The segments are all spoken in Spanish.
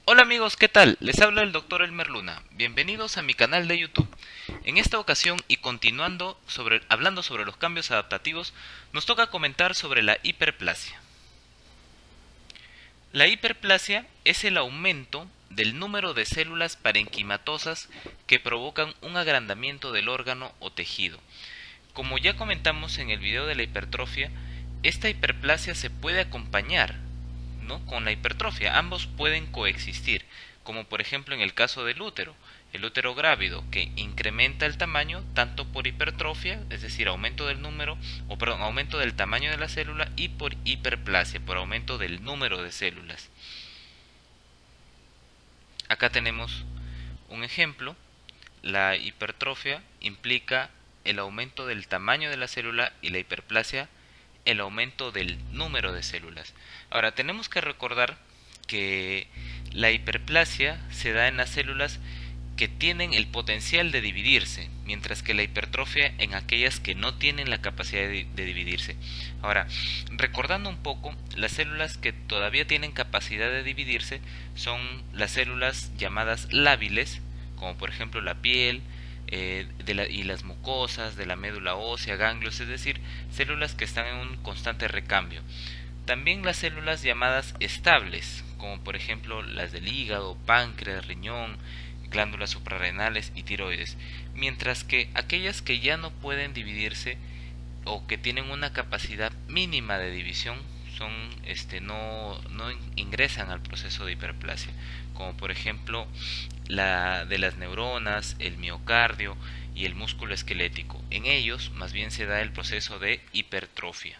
Hola amigos, ¿qué tal? Les habla el doctor Elmer Luna. Bienvenidos a mi canal de YouTube. En esta ocasión y continuando hablando sobre los cambios adaptativos, nos toca comentar sobre la hiperplasia. La hiperplasia es el aumento del número de células parenquimatosas que provocan un agrandamiento del órgano o tejido. Como ya comentamos en el video de la hipertrofia, esta hiperplasia se puede acompañar, ¿no?, con la hipertrofia. Ambos pueden coexistir, como por ejemplo en el caso del útero. El útero grávido que incrementa el tamaño tanto por hipertrofia, es decir, aumento del número, o perdón, aumento del tamaño de la célula, y por hiperplasia, por aumento del número de células. Acá tenemos un ejemplo. La hipertrofia implica el aumento del tamaño de la célula y la hiperplasia el aumento del número de células. Ahora, tenemos que recordar que la hiperplasia se da en las células que tienen el potencial de dividirse, mientras que la hipertrofia en aquellas que no tienen la capacidad de dividirse. Ahora, recordando un poco, las células que todavía tienen capacidad de dividirse son las células llamadas lábiles, como por ejemplo la piel, y las mucosas, de la médula ósea, ganglios, es decir, células que están en un constante recambio. También las células llamadas estables, como por ejemplo las del hígado, páncreas, riñón, glándulas suprarrenales y tiroides, mientras que aquellas que ya no pueden dividirse o que tienen una capacidad mínima de división son no ingresan al proceso de hiperplasia, como por ejemplo la de las neuronas, el miocardio y el músculo esquelético. En ellos más bien se da el proceso de hipertrofia.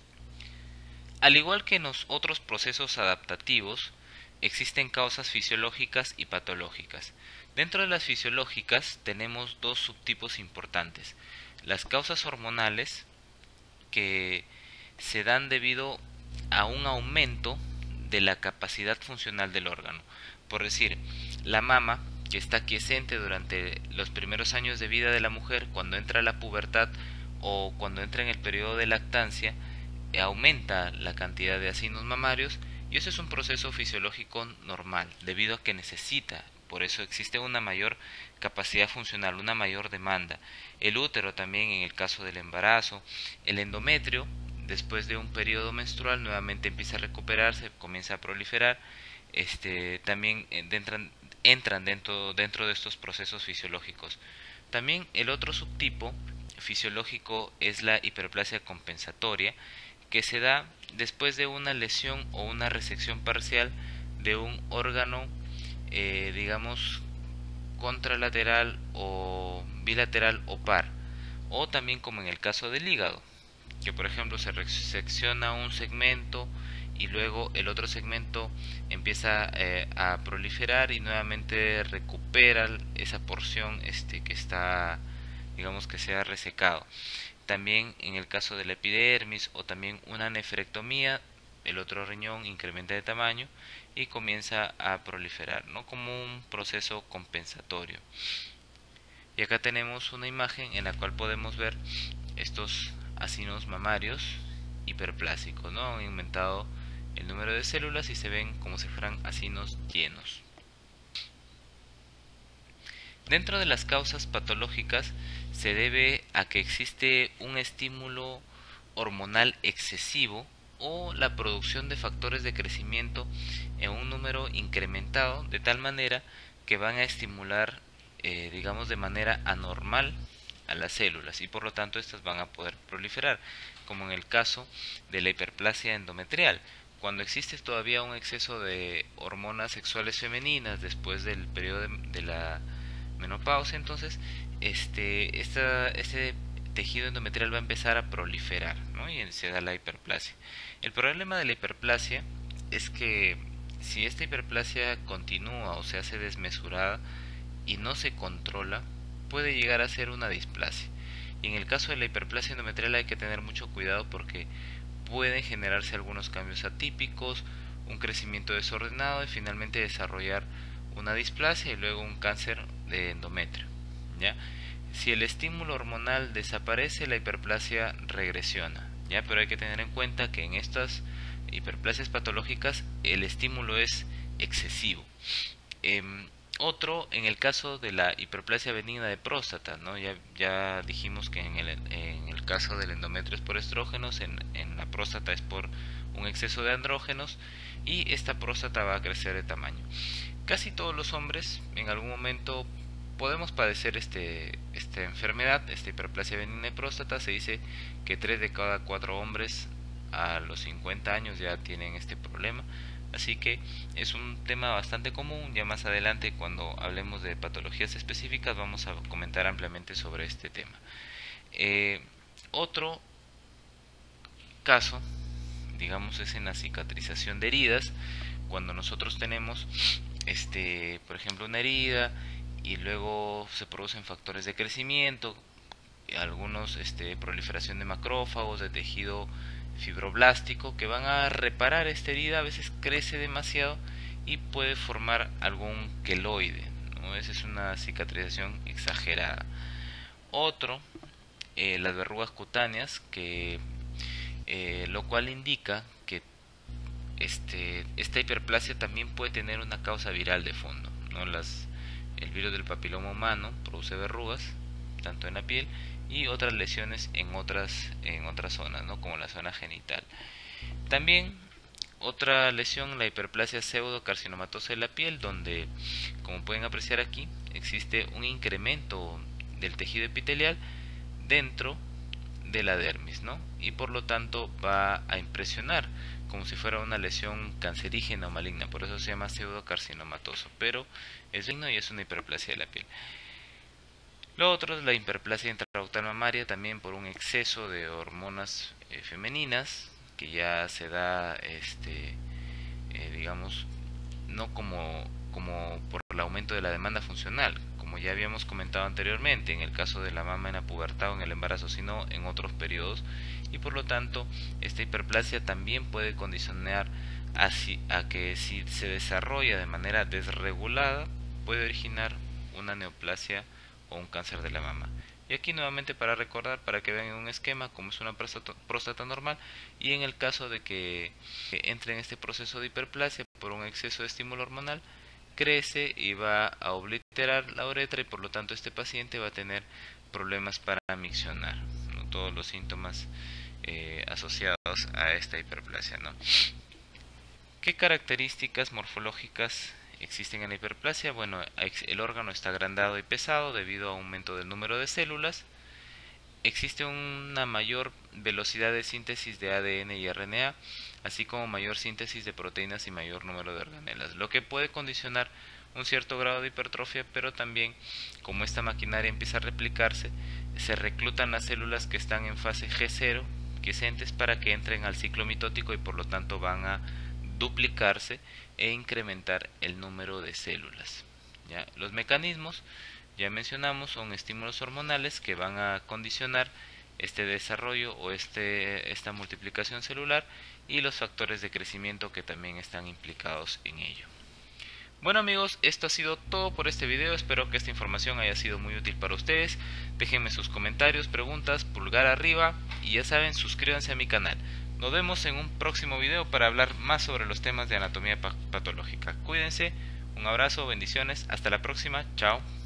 Al igual que en los otros procesos adaptativos, existen causas fisiológicas y patológicas. Dentro de las fisiológicas tenemos dos subtipos importantes: las causas hormonales, que se dan debido a un aumento de la capacidad funcional del órgano. Por decir, la mama, que está quiescente durante los primeros años de vida de la mujer, cuando entra a la pubertad o cuando entra en el periodo de lactancia, aumenta la cantidad de acinos mamarios, y eso es un proceso fisiológico normal, debido a que necesita. Por eso existe una mayor capacidad funcional, una mayor demanda. El útero también en el caso del embarazo. El endometrio, después de un periodo menstrual, nuevamente empieza a recuperarse, comienza a proliferar. También entran dentro de estos procesos fisiológicos. También el otro subtipo fisiológico es la hiperplasia compensatoria, que se da después de una lesión o una resección parcial de un órgano, digamos, contralateral o bilateral o par, o también como en el caso del hígado, que por ejemplo se resecciona un segmento y luego el otro segmento empieza a proliferar y nuevamente recupera esa porción que está, digamos, que se ha resecado. También en el caso de la epidermis o también una nefrectomía, el otro riñón incrementa de tamaño y comienza a proliferar, ¿no?, como un proceso compensatorio. Y acá tenemos una imagen en la cual podemos ver estos acinos mamarios hiperplásicos, ¿no? Han aumentado el número de células y se ven como si fueran acinos llenos. Dentro de las causas patológicas se debe a que existe un estímulo hormonal excesivo o la producción de factores de crecimiento en un número incrementado, de tal manera que van a estimular, digamos, de manera anormal a las células, y por lo tanto estas van a poder proliferar, como en el caso de la hiperplasia endometrial. Cuando existe todavía un exceso de hormonas sexuales femeninas después del periodo de la menopausia, entonces este tejido endometrial va a empezar a proliferar, ¿no?, y se da la hiperplasia. El problema de la hiperplasia es que si esta hiperplasia continúa o se hace desmesurada y no se controla, puede llegar a ser una displasia. Y en el caso de la hiperplasia endometrial hay que tener mucho cuidado porque pueden generarse algunos cambios atípicos, un crecimiento desordenado y finalmente desarrollar una displasia y luego un cáncer de endometrio, ¿ya? Si el estímulo hormonal desaparece, la hiperplasia regresiona, ¿ya? Pero hay que tener en cuenta que en estas hiperplasias patológicas el estímulo es excesivo. Otro, en el caso de la hiperplasia benigna de próstata, ¿no? Ya dijimos que en el caso del endometrio es por estrógenos, en la próstata es por un exceso de andrógenos, y esta próstata va a crecer de tamaño. Casi todos los hombres en algún momento podemos padecer esta enfermedad, esta hiperplasia benigna de próstata. Se dice que 3 de cada 4 hombres a los 50 años ya tienen este problema. Así que es un tema bastante común. Ya más adelante, cuando hablemos de patologías específicas, vamos a comentar ampliamente sobre este tema. Otro caso, digamos, es en la cicatrización de heridas. Cuando nosotros tenemos, por ejemplo, una herida y luego se producen factores de crecimiento, algunos proliferación de macrófagos, de tejido fibroblástico que van a reparar esta herida. A veces crece demasiado y puede formar algún queloide, ¿no? Esa es una cicatrización exagerada. Otro, las verrugas cutáneas, lo cual indica que esta hiperplasia también puede tener una causa viral de fondo, ¿no? El virus del papiloma humano produce verrugas tanto en la piel y otras lesiones en otras zonas, ¿no? Como la zona genital. También otra lesión, la hiperplasia pseudocarcinomatosa de la piel, donde, como pueden apreciar aquí, existe un incremento del tejido epitelial dentro de la dermis, ¿no? Y por lo tanto va a impresionar como si fuera una lesión cancerígena o maligna. Por eso se llama pseudocarcinomatoso, pero es benigno y es una hiperplasia de la piel. Lo otro es la hiperplasia intraductal mamaria, también por un exceso de hormonas femeninas, que ya se da, digamos, no como por el aumento de la demanda funcional, como ya habíamos comentado anteriormente, en el caso de la mama en la pubertad o en el embarazo, sino en otros periodos, y por lo tanto esta hiperplasia también puede condicionar a que si se desarrolla de manera desregulada puede originar una neoplasia o un cáncer de la mama. Y aquí nuevamente para recordar, para que vean en un esquema cómo es una próstata normal, y en el caso de que entre en este proceso de hiperplasia por un exceso de estímulo hormonal, crece y va a obliterar la uretra, y por lo tanto este paciente va a tener problemas para miccionar, ¿no? Todos los síntomas asociados a esta hiperplasia, ¿no? ¿Qué características morfológicas existen en la hiperplasia? Bueno, el órgano está agrandado y pesado debido a aumento del número de células. Existe una mayor velocidad de síntesis de ADN y RNA, así como mayor síntesis de proteínas y mayor número de organelas, lo que puede condicionar un cierto grado de hipertrofia, pero también, como esta maquinaria empieza a replicarse, se reclutan las células que están en fase G0, quiescentes, para que entren al ciclo mitótico y por lo tanto van a duplicarse e incrementar el número de células. ¿Ya? Los mecanismos, ya mencionamos, son estímulos hormonales que van a condicionar este desarrollo o esta multiplicación celular, y los factores de crecimiento que también están implicados en ello. Bueno amigos, esto ha sido todo por este video. Espero que esta información haya sido muy útil para ustedes. Déjenme sus comentarios, preguntas, pulgar arriba, y ya saben, suscríbanse a mi canal. Nos vemos en un próximo video para hablar más sobre los temas de anatomía patológica. Cuídense, un abrazo, bendiciones, hasta la próxima, chao.